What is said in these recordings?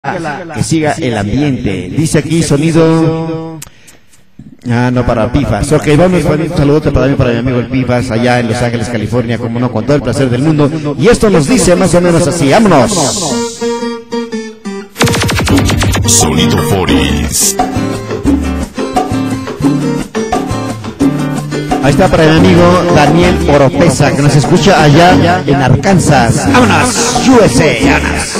que siga el ambiente. Dice aquí sonido. No, para Pifas. Ok, vamos a un saludote para mi amigo el Pifas allá en Los Ángeles, California, como no, con todo el placer del mundo. Y esto nos dice más o menos así. ¡Vámonos! Sonido Foris. Ahí está para mi amigo Daniel Oropesa, que nos escucha allá en Arkansas. ¡Vámonos! USA, ¡vámonos!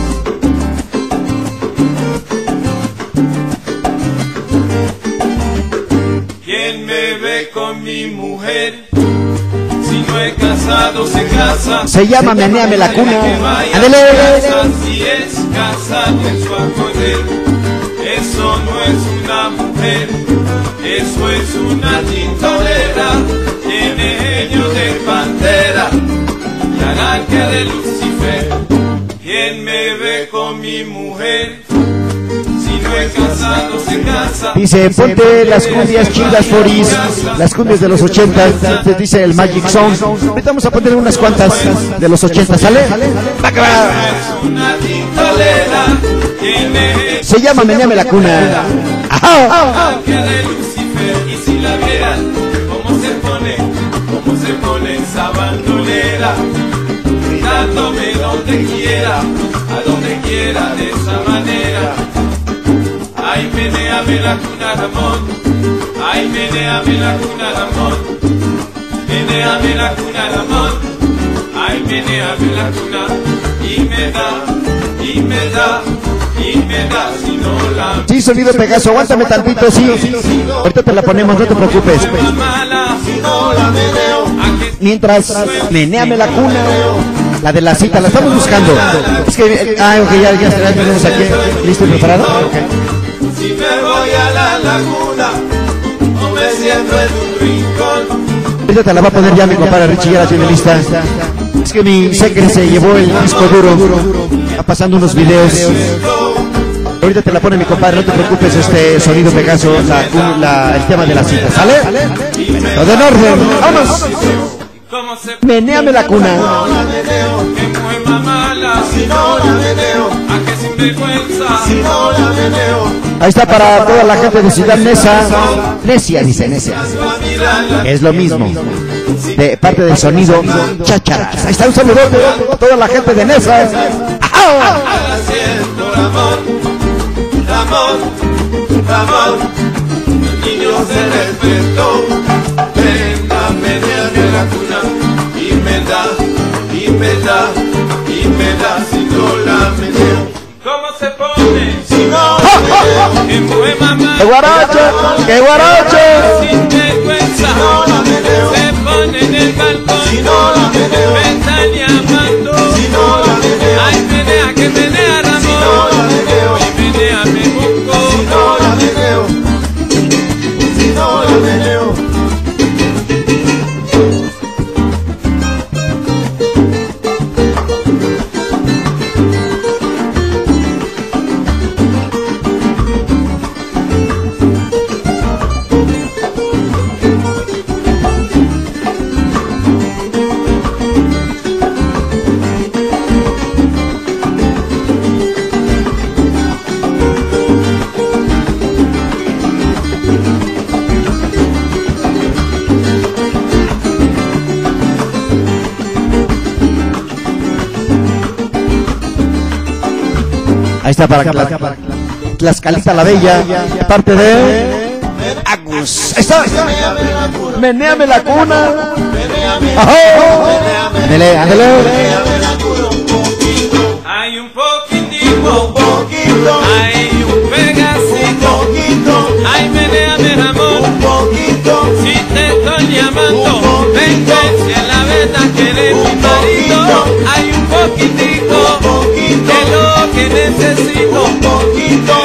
¿Quién me ve con mi mujer? Si no he casado, se casa. Se llama Menéame la Cuna. ¡Ándale! Si es casado en su acordeón, eso no es una mujer, eso es una tintolera. Tiene genio de pantera y arranque de Lucifer. ¿Quién me ve con mi mujer? Si no he casado, se casa. Dice, ponte las cumbias chidas, Foris, las cumbias de los 80, te dice el Magic Song. Ahorita vamos a poner unas cuantas de los 80, ¿sale? Se llama Menéame la Cuna. ¡Ajá! Y si la vieran, cómo se pone esa bandolera, gritándome donde quiera, a donde quiera, de esa manera. Ay, menéame la cuna, Ramón. Ay, menéame la cuna, Ramón. Menéame la cuna, Ramón. Ay, menéame la cuna. Y me da, y me da, y me da, si no la... Sí, sonido Pegaso, aguántame tantito, sí. Ahorita te la ponemos, no te preocupes. Mientras, Menéame la Cuna, la de la cita, la estamos buscando. Es que, ok, ya tenemos aquí. ¿Listo y preparado? Okay. Si me voy a la laguna o me siento en un rincón. Ahorita te la va a poner ya mi compadre Richie, ya la tiene lista. Es que mi secre se llevó el disco duro. Está pasando unos videos. Ahorita te la pone mi compadre, no te preocupes, sonido Pegaso, el tema de la cita, ¿sale? Todo en orden, ¡vamos! Menéame la Cuna. Que mueva mala, si no la meneo. A que sinvergüenza, si no la meneo. Ahí está para toda la gente de Ciudad Neza. Necia, dice Necia. Es lo mismo. De parte del sonido Chácharas. Ahí está un saludote a toda la gente de Neza. ¡Ah! Ramón, Ramón, Ramón. Niño se despertó. Venga, menéame la cuna. Y me da, y me da, y me da, si no la meneo. ¿Cómo se pone? Si no la meneo. Que mueve mamá. ¡Qué guarache! ¡Qué guarache! Sin vergüenza. Si no la meneo. Se pone en el balcón. Si no la meneo. Me están llamando. Si no la meneo. Ay, menea, que menea, Ramón. Si no la meneo. Y menea, me busco. Si no la meneo. Si no la meneo. Ahí está para Tlaxcalita la Bella, de parte de Agus. Ahí está. Menéame la Cuna. Ándale, ándale. Hay un poquitico, hay un pedacito, ay, menéame, Ramón, si te estoy llamando, ven, si a la verdad que eres mi marido, hay un poquitico, que es lo que necesito, un poquito.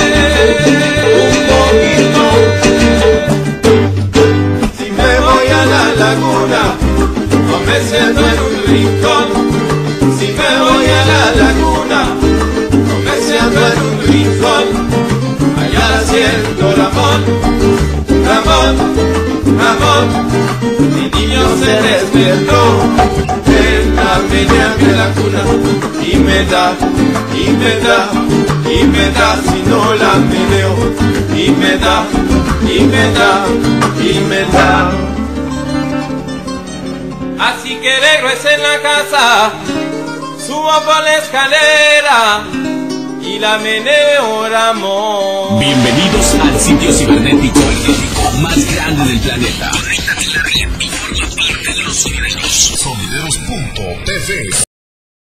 Si me voy a la laguna, o me siento en un rincón. Si me voy a la laguna, o me siento en un rincón. Allá siento Ramón, Ramón, Ramón. Mi niño se despertó. Venga, menea de la cuna y me da, y me da, y me da si no la meneo, y me da, y me da, y me da. Así que regreso en la casa, subo por la escalera y la meneo, amor. Bienvenidos al sitio cibernético más grande del planeta. Conéctate en la red y forma parte de los sonideros. Sonideros.tv.